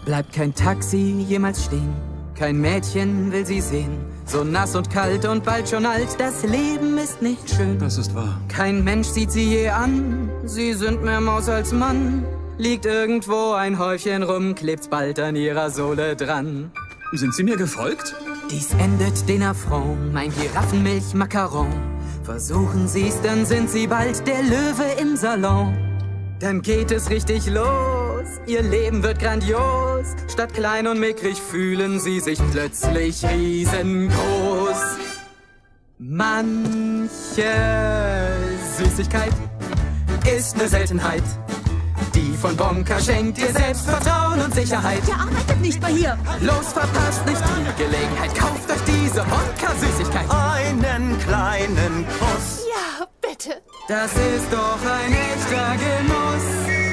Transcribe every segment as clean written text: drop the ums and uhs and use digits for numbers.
bleibt kein Taxi jemals stehen, kein Mädchen will sie sehen. So nass und kalt und bald schon alt, das Leben ist nicht schön. Das ist wahr. Kein Mensch sieht sie je an, sie sind mehr Maus als Mann. Liegt irgendwo ein Häufchen rum, klebt's bald an ihrer Sohle dran. Sind Sie mir gefolgt? Dies endet den Affront, mein Giraffenmilch-Macaron. Versuchen Sie's, dann sind Sie bald der Löwe im Salon. Dann geht es richtig los, Ihr Leben wird grandios. Statt klein und mickrig fühlen Sie sich plötzlich riesengroß. Manche Süßigkeit ist eine Seltenheit, die von Wonka schenkt ihr Selbstvertrauen und Sicherheit. Der arbeitet nicht mehr hier. Los, verpasst nicht die Gelegenheit, kauft euch diese Wonka-Süßigkeit. Einen kleinen Kuss. Ja, bitte. Das ist doch ein echter Genuss.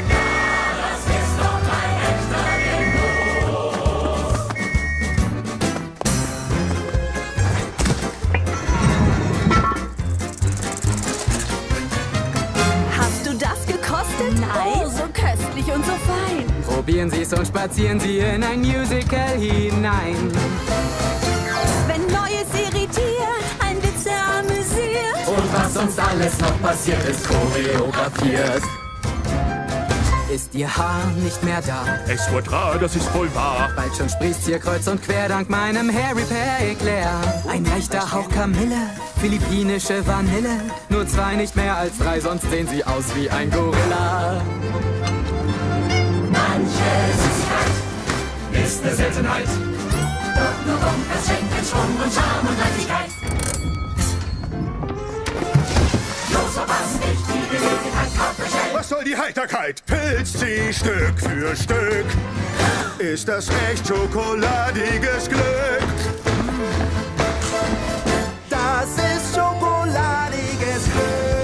Hast du das gekostet? Nein. Oh, so köstlich und so fein. Probieren Sie's und spazieren Sie in ein Musical hinein. Wenn Neues irritiert, ein Witz amüsiert. Und was sonst alles noch passiert, ist choreografiert. Ist Ihr Haar nicht mehr da? Es wird rar, das ist wohl wahr. Bald schon sprießt's hier kreuz und quer dank meinem Hair Repair Eclair. Ein leichter Hauch Kamille, philippinische Vanille. Nur 2, nicht mehr als 3, sonst sehen Sie aus wie ein Gorilla. Manche Süßigkeit ist eine Seltenheit. Doch nur Wonka schenkt den Schwung und Charme und Leichtigkeit. Los, verpasst nicht die Gelegenheit, kauft euch schnell. Was soll die Heiterkeit? Pilzt sie Stück für Stück. Ist das echt schokoladiges Glück? Das ist schokoladiges Glück.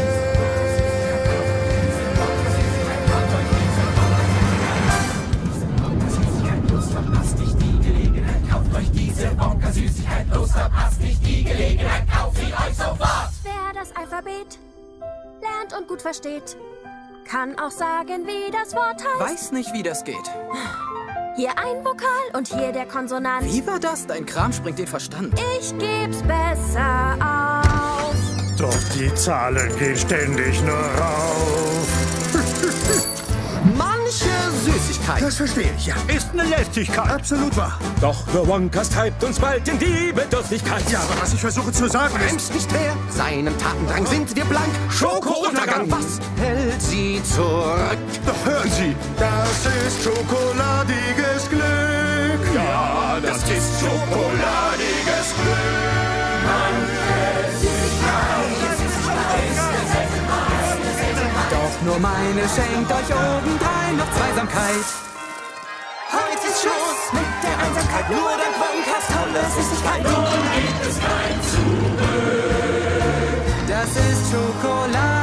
Los, verpasst nicht die Gelegenheit, kauft euch diese Wonka-Süßigkeit. Los, verpasst nicht die Gelegenheit, kauft sie euch sofort. Wer das Alphabet lernt und gut versteht, kann auch sagen, wie das Wort heißt. Weiß nicht, wie das geht. Hier ein Vokal und hier der Konsonant. Wie war das? Dein Kram springt den Verstand. Ich geb's besser auf. Doch die Zahlen gehen ständig nur rauf. Manche Süßigkeit. Das verstehe ich, ja. Ist eine Lästigkeit. Absolut wahr. Doch nur Wonkas treibt uns bald in die Bedürftigkeit. Ja, aber was ich versuche zu sagen ist... Bremst nicht mehr, seinem Tatendrang sind wir blank. Schokountergang, was hält sie zurück? Doch hören Sie, das ist schokoladiges Glück. Ja, das ist schokoladiges Doch nur meine schenkt euch obendrein noch Zweisamkeit. Heute ist Schluss mit der Einsamkeit. Nur dank Wonkas tolle Süßigkeit. Nun gibt es kein Zurück. Das ist Schokolade.